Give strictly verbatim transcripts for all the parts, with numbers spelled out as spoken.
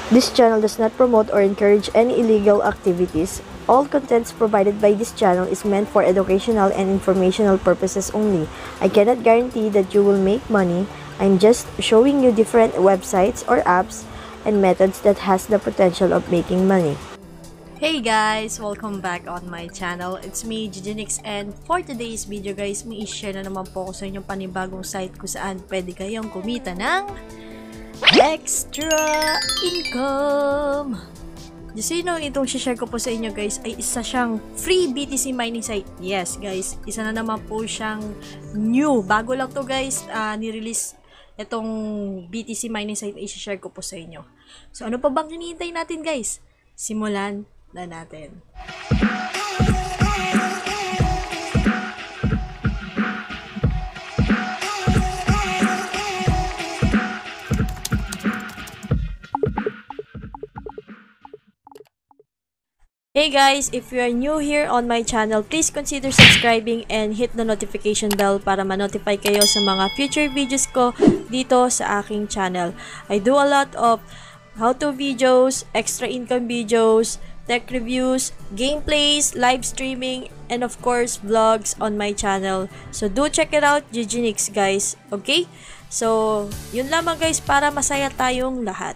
This channel does not promote or encourage any illegal activities. All contents provided by this channel is meant for educational and informational purposes only. I cannot guarantee that you will make money. I'm just showing you different websites or apps and methods that has the potential of making money. Hey guys! Welcome back on my channel. It's me, Giginix, and for today's video guys, may i-share na naman po ako sa inyong panibagong site kung saan pwede kayong kumita ng extra income. Just so you know, itong share ko po sa inyo guys ay isa siyang free B T C mining site. Yes guys, isa na naman po siyang new. Bago lang to guys, uh, ni-release itong B T C mining site ay i-share ko po sa inyo. So ano pa bang hinihintay natin guys? Simulan na natin. Hey guys, if you are new here on my channel, please consider subscribing and hit the notification bell para ma-notify kayo sa mga future videos ko dito sa aking channel. I do a lot of how-to videos, extra income videos, tech reviews, gameplays, live streaming, and of course, vlogs on my channel. So do check it out, Giginix guys. Okay? So, yun lamang guys para masaya tayong lahat.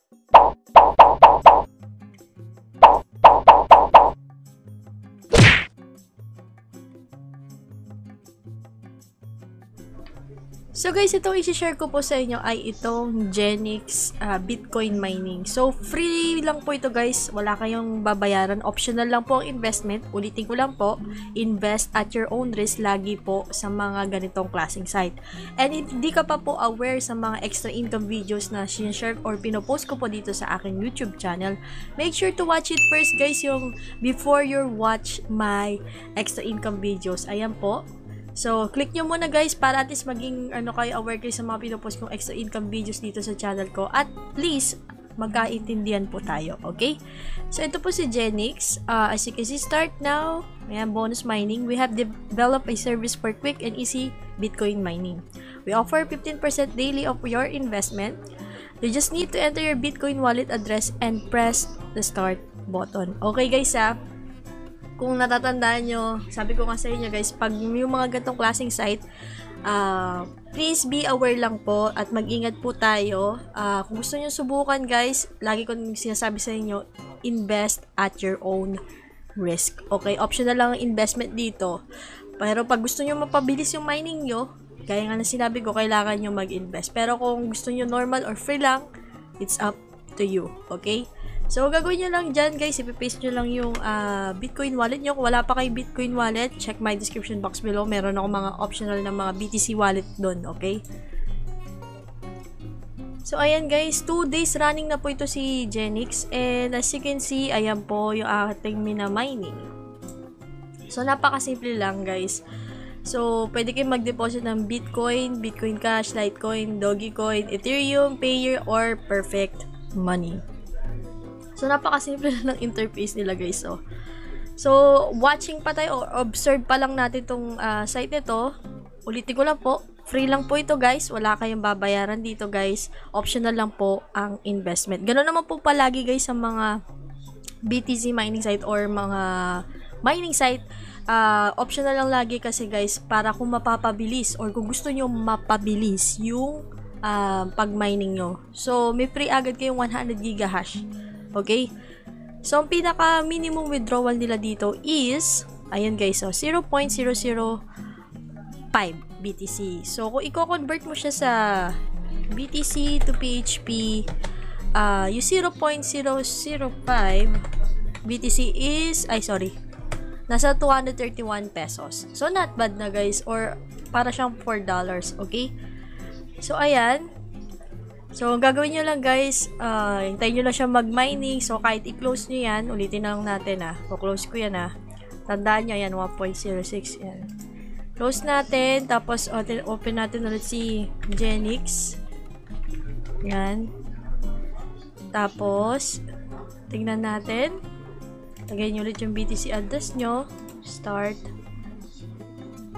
So guys, itong i-share ko po sa inyo ay itong Genix uh, Bitcoin mining. So free lang po ito guys, wala kayong babayaran, optional lang po ang investment. Ulitin ko lang po, invest at your own risk lagi po sa mga ganitong klaseng site. And if hindi ka pa po aware sa mga extra income videos na sinishare or pinopost ko po dito sa aking YouTube channel, make sure to watch it first guys, yung before you watch my extra income videos. Ayan po. So, click nyo muna guys para at least maging ano kayo aware kayo sa mga pinopost kong extra income videos dito sa channel ko. At please, magkaintindihan po tayo, okay? So, ito po si Genix. Uh, as you can see, start now. Ayan, bonus mining. We have developed a service for quick and easy Bitcoin mining. We offer fifteen percent daily of your investment. You just need to enter your Bitcoin wallet address and press the start button. Okay guys ha? Kung natatandaan nyo, sabi ko nga sa inyo guys, pag yung mga gantong klaseng site, uh, please be aware lang po at mag-ingat po tayo. Uh, kung gusto nyo subukan guys, lagi ko sinasabi sa inyo, invest at your own risk. Okay, optional lang ang investment dito. Pero pag gusto nyo mapabilis yung mining nyo, gaya nga na sinabi ko, kailangan nyo mag-invest. Pero kung gusto nyo normal or free lang, it's up to you. Okay? So, gagawin nyo lang dyan, guys. Ipipaste nyo lang yung uh, Bitcoin wallet nyo. Kung wala pa kayo Bitcoin wallet, check my description box below. Meron ako mga optional na mga B T C wallet doon, okay? So, ayan guys. two days running na po ito si Genix. And as you can see, ayan po yung ating mina-mining. So, napakasimple lang, guys. So, pwede kayong mag-deposit ng Bitcoin, Bitcoin Cash, Litecoin, Dogecoin, Ethereum, Payer, or Perfect Money. So, napakasimple lang ng interface nila guys. So, so watching pa tayo or observe pa lang natin itong uh, site nito. Ulitin ko lang po, free lang po ito guys. Wala kayong babayaran dito guys. Optional lang po ang investment. Ganoon naman po palagi guys sa mga B T C mining site or mga mining site. Uh, optional lang lagi kasi guys para kung mapapabilis or kung gusto nyo mapabilis yung uh, pag-mining nyo. So, may free agad kayong one hundred giga hash. Okay? So, ang pinaka minimum withdrawal nila dito is, ayan guys, so zero point zero zero five B T C. So, kung i-convert mo siya sa B T C to P H P, uh, yung zero point zero zero five B T C is, ay sorry, nasa two hundred thirty-one pesos. So, not bad na guys, or para siyang four dollars, okay? So, ayan. So, ang gagawin nyo lang guys, uh, hintayin nyo lang siya mag-mining. So, kahit i-close nyo yan, ulitin lang natin ah. So, close ko yan ah. Tandaan nyo, yan, one point zero six. Yan. Close natin, tapos open natin ulit si Genix. Yan. Tapos, tingnan natin. Lagay nyo ulit yung B T C address nyo. Start.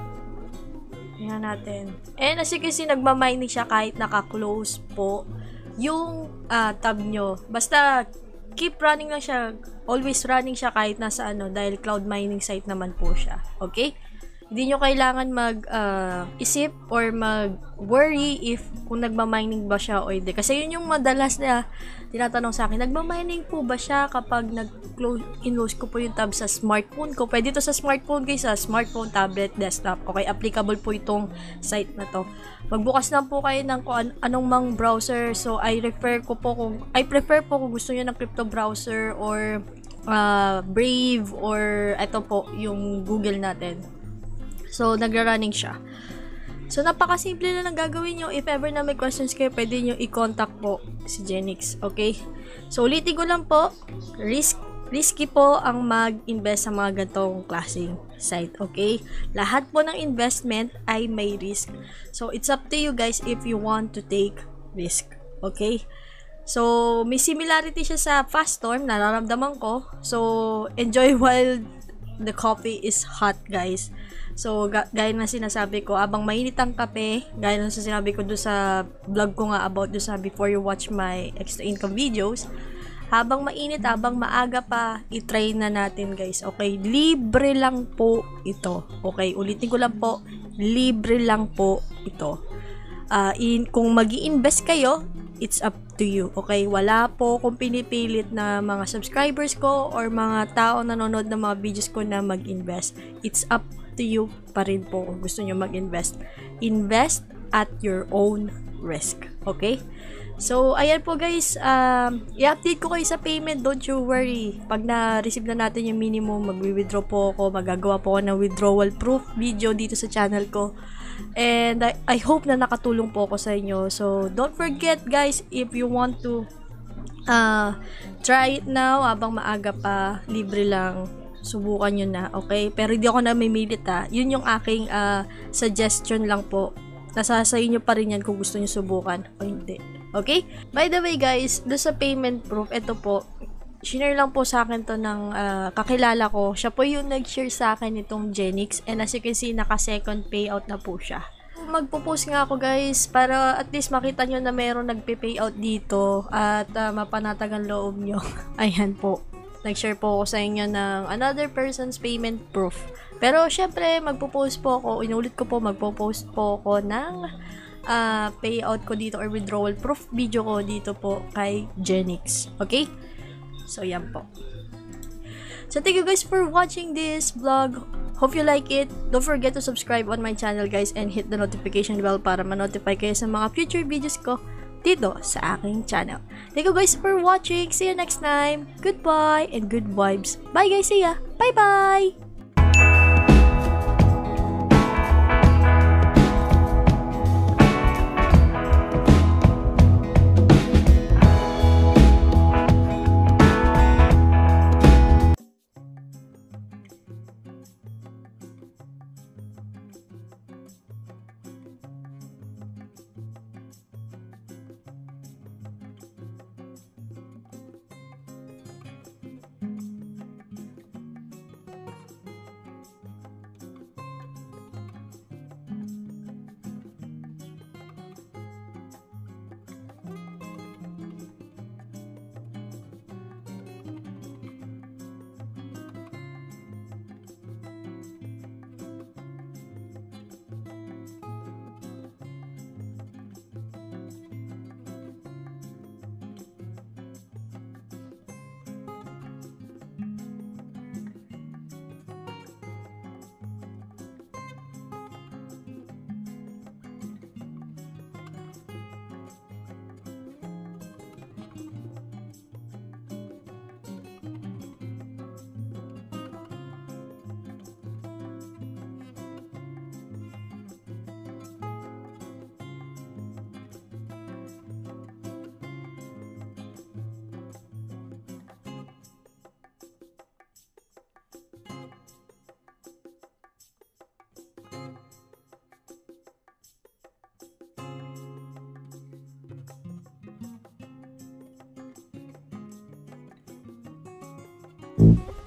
Tingnan natin. And as you can see, nagmamining siya kahit naka-close po yung uh, tab nyo. Basta, keep running lang siya. Always running siya kahit nasa ano, dahil cloud mining site naman po siya. Okay? Hindi nyo kailangan mag-isip uh, or mag-worry if kung nagmamining ba siya o hindi. Kasi yun yung madalas na tinatanong sa akin, nagmamining po ba siya kapag nag-close ko po yung tab sa smartphone ko? Pwede to sa smartphone guys, sa smartphone, tablet, desktop. Okay, applicable po itong site na to. Magbukas lang po kayo ng kung an- anong mang browser. So, I refer ko po kung, I prefer po kung gusto nyo ng crypto browser or uh, Brave or ito po, yung Google natin. So, nagra-running siya. So, napakasimple na lang gagawin nyo. If ever na may questions kayo, pwede nyo i-contact po si Genix. Okay? So, ulitin ko lang po. Risk, risky po ang mag-invest sa mga gantong klaseng site. Okay? Lahat po ng investment ay may risk. So, it's up to you guys if you want to take risk. Okay? So, may similarity siya sa Fast Storm. Nararamdaman ko. So, enjoy while the coffee is hot, guys. So, ga- gaya na sinasabi ko, abang mainit ang kape, gaya na sa sinabi ko doon sa vlog ko nga about doon sa before you watch my extra income videos, habang mainit, habang maaga pa, i-try na natin guys. Okay, libre lang po ito. Okay, ulitin ko lang po, libre lang po ito. Uh, in, kung mag-i-invest kayo, it's up to you. Okay, wala po kung pinipilit na mga subscribers ko or mga tao nanonood ng mga videos ko na mag-invest. It's up to you pa rin po kung gusto nyo mag-invest. Invest at your own risk. Okay? So, ayan po guys. Um, i-update ko kayo sa payment. Don't you worry. Pag na-receive na natin yung minimum, mag-withdraw po ako. Magagawa po ako ng withdrawal proof video dito sa channel ko. And I, I hope na nakatulong po ako sa inyo. So, don't forget guys, if you want to uh, try it now, habang maaga pa, libre lang, subukan nyo na, okay? Pero hindi ako namimilit ha. Yun yung aking uh, suggestion lang po. Nasa sa inyo pa rin yan kung gusto nyo subukan o hindi. Okay? By the way guys, do sa payment proof, ito po, shinare lang po sa akin to ng uh, kakilala ko. Siya po yung nag-share sa akin itong Genix. And as you can see, naka-second payout na po siya. Magpo-post nga ako guys para at least makita nyo na meron nagpe-payout dito at uh, mapanatag ang loob nyo. Ayan po. Nag-share po ako sa inyo ng another person's payment proof. Pero syempre, magpo-post po ako, inulit ko po, magpo-post po ako ng uh, payout ko dito or withdrawal proof video ko dito po kay Genix. Okay? So, yan po. So, thank you guys for watching this vlog. Hope you like it. Don't forget to subscribe on my channel guys and hit the notification bell para ma-notify kayo sa mga future videos ko dito sa aking channel. Thank you guys for watching. See you next time. Goodbye and good vibes. Bye guys. See ya. Bye-bye. you